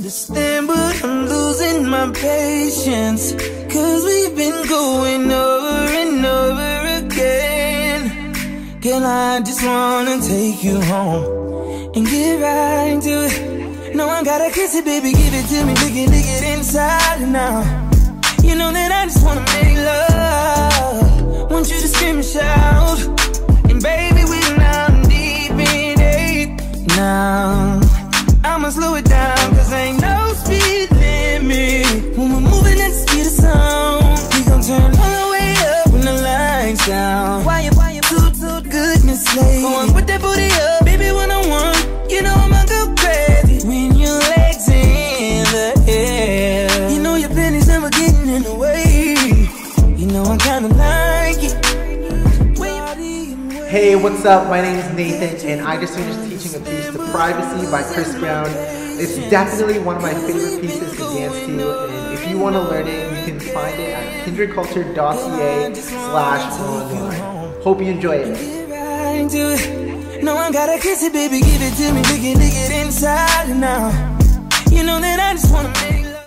understand, but I'm losing my patience, 'cause we've been going over and over again. Girl, I just wanna take you home and get right into it. No, I gotta kiss it, baby, give it to me, lick it inside and out. You know that I just wanna make love, want you to scream and shout. And baby, we're now deep in it. Now I'ma slow it down, 'cause ain't no speed limit when we're moving at the speed of sound. We gon' turn all the way up when the lights down. Why you too goodness sake, going with that booty up, baby, one-on-one. You know I'ma go crazy when your legs in the air. You know your pennies never getting in the way. You know I kinda like it. Hey, what's up? My name is Nathan, and I just finished teaching a piece to Privacy by Chris Brown. It's definitely one of my favorite pieces to dance to, and if you want to learn it, you can find it at kindredculture.ca/online. Hope you enjoy it. No, I gotta kiss it, baby, give it to me, lick it inside and out. You know that I just wanna make